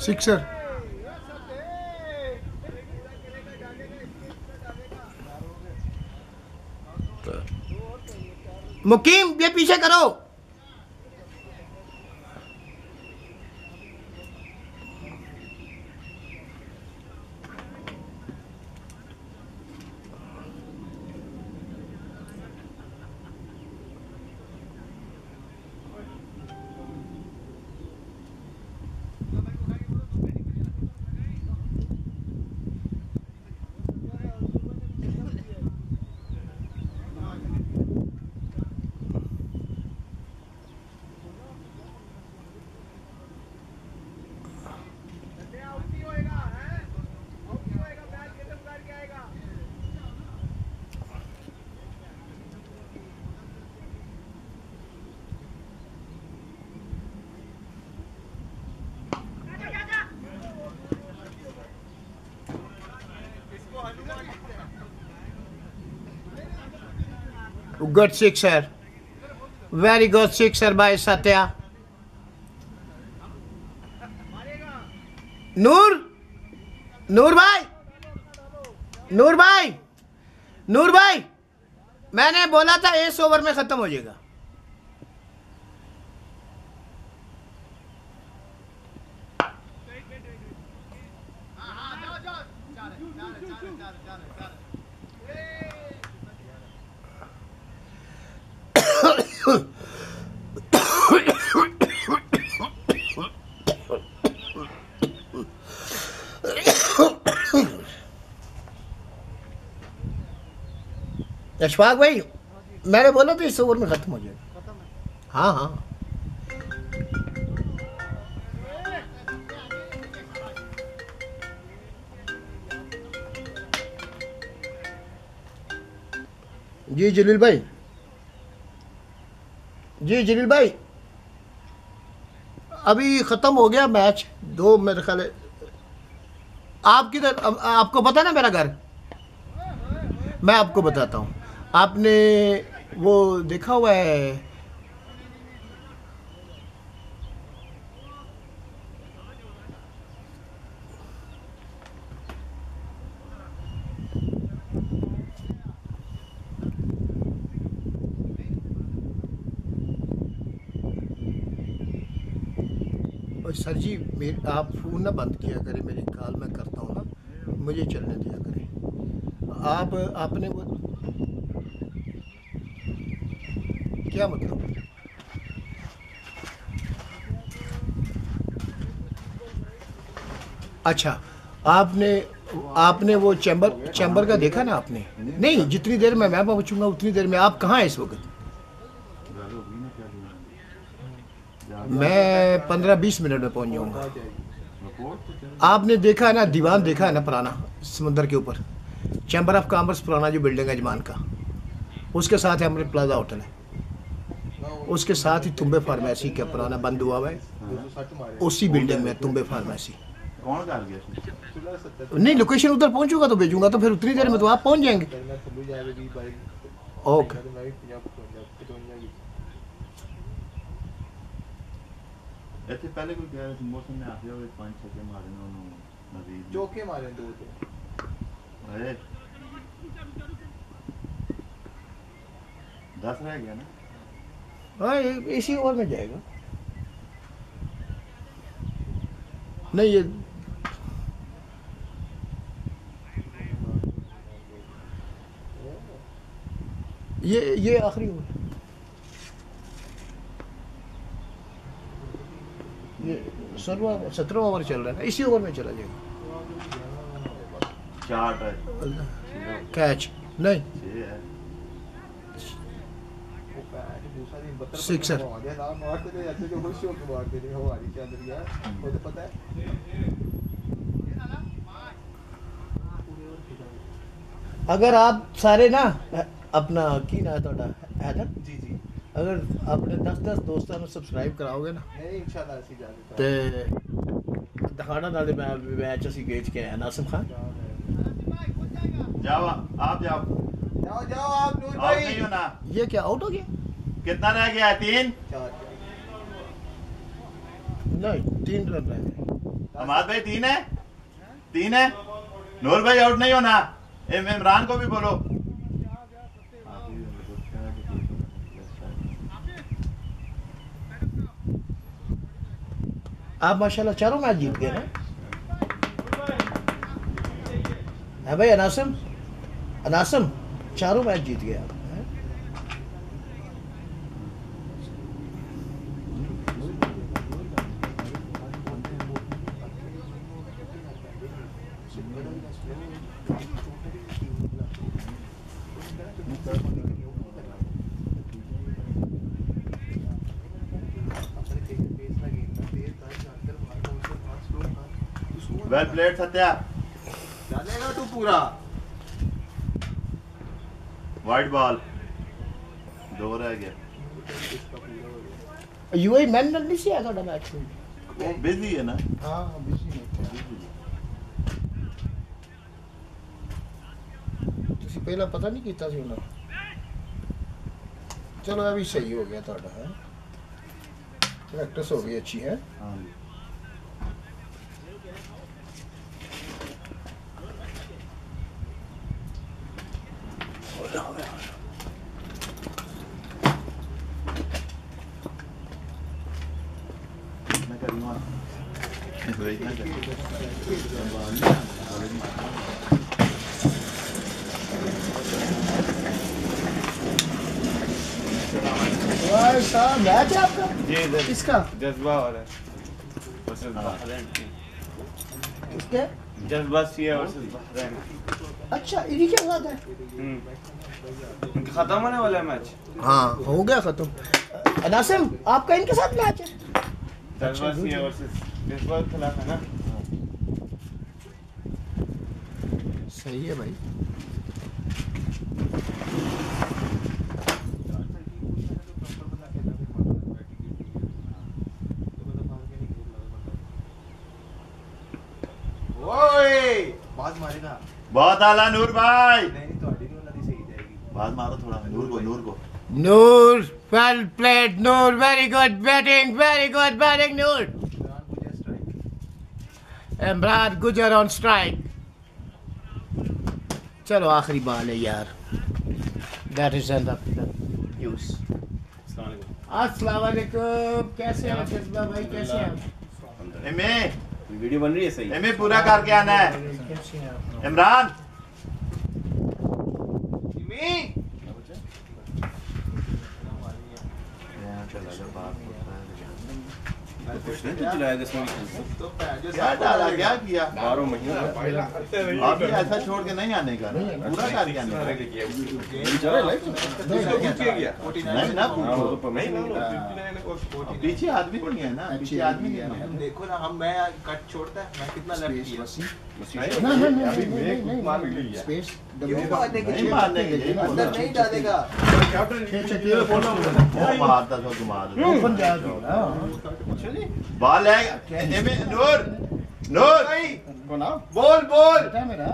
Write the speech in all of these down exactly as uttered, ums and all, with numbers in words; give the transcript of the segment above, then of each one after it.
Sixer. मुकीम ये पीछे करो। Good sixer, very good sixer by Satya. नूर, नूर भाई, नूर भाई, नूर भाई, मैंने बोला था इस ओवर में खत्म हो जाएगा। अशफाक भाई, मैंने बोला था इस ओवर में खत्म हो जाएगा। हाँ हाँ जी जलील भाई, जी जलील भाई, अभी खत्म हो गया मैच। दो मेरे ख्याल है। आप किधर, आपको पता ना मेरा घर? मैं आपको बताता हूँ। आपने वो देखा हुआ है, सर जी मेरे आप फ़ोन ना बंद किया करें, मेरी कॉल मैं करता हूँ ना, मुझे चलने दिया करें। आप आपने वो क्या मतलब? अच्छा, आपने आपने वो चैम्बर चैम्बर का देखा ना आपने? नहीं, जितनी देर में मैं पहुँचूंगा उतनी देर में आप कहाँ हैं इस वक्त? मैं पंद्रह बीस मिनट में पहुंच जाऊंगा। आपने देखा है ना, दीवान देखा है ना पुराना समुंदर के ऊपर, चैम्बर ऑफ कॉमर्स पुराना जो बिल्डिंग है अजमान का, उसके साथ है अमृत प्लाजा होटल है, उसके साथ ही तुम्बे फार्मेसी का पुराना बंद हुआ है, उसी बिल्डिंग में तुम्बे फार्मेसी। नहीं, लोकेशन उधर पहुंचूंगा तो भेजूंगा, तो फिर उतनी देर में तो आप पहुंच जाएंगे। ओके। ऐसे पहले कोई कह रहा था मौसम में आते हुए पांच छक्के मारे ना उन्होंने, नजीब चौके मारे दो थे। अरे दस रह गया ना। हाँ, इसी ओवर में जाएगा। नहीं, ये ये ये आखिरी ओवर, ये सत्रह सत्रह ओवर चल रहा है ना, इसी ओवर में चला जाएगा। चार कैच नहीं, सिक्सर। अगर आप सारे ना अपना की ना थोड़ा हैदर जी जी, अगर अपने दस दस दोस्तों में सब्सक्राइब कराओगे ना इंशाल्लाह ऐसी जाने ते दिखाना नाले मैं मैच ਅਸੀਂ गेज के आया नासिम खान। जाओ आप जाओ जाओ जाओ आप नूर आउट भाई। नहीं हो ना। ये क्या आउट हो गया? कितना रह गया? तीन चार नहीं, तीन रन रह गए। अमाद भाई तीन है, तीन है। नूर भाई आउट नहीं होना। इम- इमरान को भी बोलो। आप माशाल्लाह चारों मैच जीत गए ना। है भाई अनासम, अनासम चारों मैच जीत गए आप। हैं? Well played Satya. डालेगा तू पूरा। वाइट बॉल दो रह गया। यूएई मैन नहीं से आया था मैच में। वो बिजी है ना। हाँ बिजी नहीं थे। ਤੁਸੀਂ ਪਹਿਲਾਂ ਪਤਾ ਨਹੀਂ ਕੀਤਾ ਸੀ ਉਹਨਾਂ ਚਲੋ ਇਹ ਵੀ ਸਹੀ ਹੋ ਗਿਆ ਤੁਹਾਡਾ ਹੈ ਪ੍ਰੈਕਟਿਸ ਹੋ ਗਈ ਅੱਛੀ ਹੈ हाँ जी। मैं करूँगा। वेट ना कर। वाह साहब मैच है आपका जी इधर किसका जज्बा हो रहा है वर्सेस बहरैन किसके जज्बा सिया वर्सेस बहरैन अच्छा इन्हीं के साथ है हम्म उनका खत्म होने वाला है मैच हाँ हो गया खत्म अनासिम आपका इनके साथ मैच है जज्बा सिया वर्सेस जज्बा के खिलाफ है ना सही है भाई ओए बात मारेगा बहुत आला नूर भाई। नहीं नहीं ਤੁਹਾਡੀ ਨਹੀਂ ਉਹਨਾਂ ਦੀ ਸਹੀ ਜਾਏਗੀ बाद मारो थोड़ा नूर को नूर को। Noor well played Noor very good batting very good batting Noor Imran Imran गुजर स्ट्राइक गुजर on strike चलो आखिरी बॉल है यार that is end of the news अस्सलाम वालेकुम कैसे हैं जज्बा भाई कैसे हैं एमे वीडियो बन रही है सही एमे पूरा करके आना है। कैसे हैं आप इमरान जिमी कुछ नहीं तो चलाएगा इसमें तो पैजो क्या डाला क्या किया? बारह महीने आप भी ऐसा छोड़ के नहीं आने का ना, पूरा करके आने का। नहीं ना पूछो। अब पीछे आदमी नहीं है ना, पीछे आदमी नहीं है। तुम देखो ना हम मैं कट छोड़ता है मैं कितना लेफ्ट किया नहीं नहीं नहीं अभी मैं नहीं मार लिया स्पेस क्यों मारने के नहीं लिए मारने के लिए अंदर नहीं डालेगा वो मारता था तुम्हारा ओपन जा दो बॉल है एमे नूर नूर बोल बोल बेटा मेरा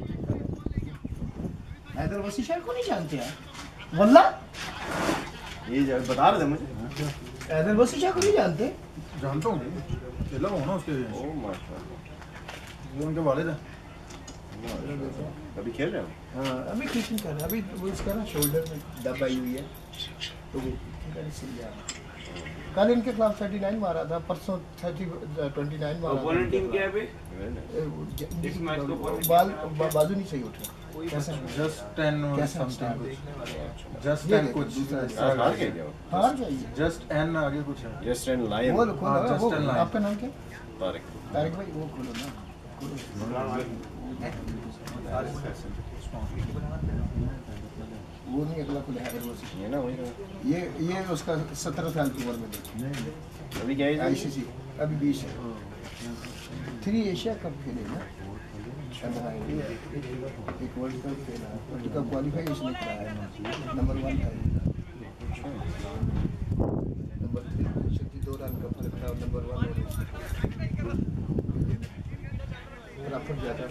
हैदर वसी शाह को नहीं जानते यार वल्ला ये जब बता रहे थे मुझे हैदर वसी शाह को नहीं जानते जानता हूँ खेला हूँ ना उसके ओ माशाल्लाह वो उनके वालिद है अभी खेल रहे हो हाँ अभी किचन कर रहा है अभी वो इसका ना शोल्डर में दब आई हुई है तो वो इधर से जा रहा है। कल इनके खिलाफ थर्टी नाइन मारा था परसों थर्टी ट्वेंटी नाइन मारा ओपोनेंट टीम क्या है अभी इस मैच को opponent- बाल बा- बाजू नहीं सही उठ रहा कैसा जस्ट टेन कैसा समथिंग देखने वाले हैं जस्ट ये टेन देखो, कुछ दूसरा हार गए क्या हार जाइए जस्ट एन आगे कुछ है जस्ट एंड लाइन वो खोलो हाँ, ना, just वो a line. आपका नाम क्या तारिक तारिक भाई वो खोलो ना खोलो। वो नहीं अगला खुला है वो से। ये ना वही ना ये ये उसका सत्रह साल की उम्र में देखो अभी क्या है आईसीसी अभी बीस है थ्री एशिया कप खेले ना अंडर नाइनटीन एक वर्ल्ड कप खेला वर्ल्ड कप क्वालिफाई इसने कराया नंबर वन था नंबर थ्री छत्तीस दो रन का फर्क था नंबर वन और ज्यादा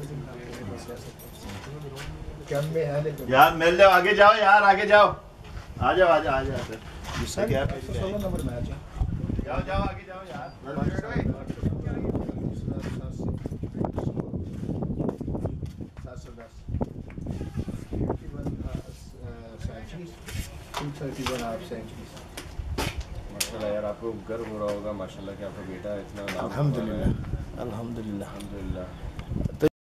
कम में है लेकिन यार मिल जाओ आगे जाओ यार आगे जाओ आ जाओ आ जाओ आ जाओ सर सोलह नंबर मैच है जाओ जाओ आगे जाओ यार centuries two thirty one half centuries. माशाल्लाह यार, आपको गर्व हो रहा होगा माशाल्लाह कि आपका बेटा इतना नाम अल्हम्दुलिल्लाह अल्हम्दुलिल्लाह अल्हम्दुलिल्लाह।